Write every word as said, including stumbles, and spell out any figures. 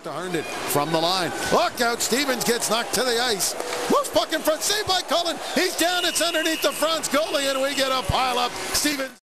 Earned it from the line. Look out, Stevens gets knocked to the ice. Moves puck in front, saved by Cullen. He's down, it's underneath the Franz goalie, and we get a pile up. Stevens.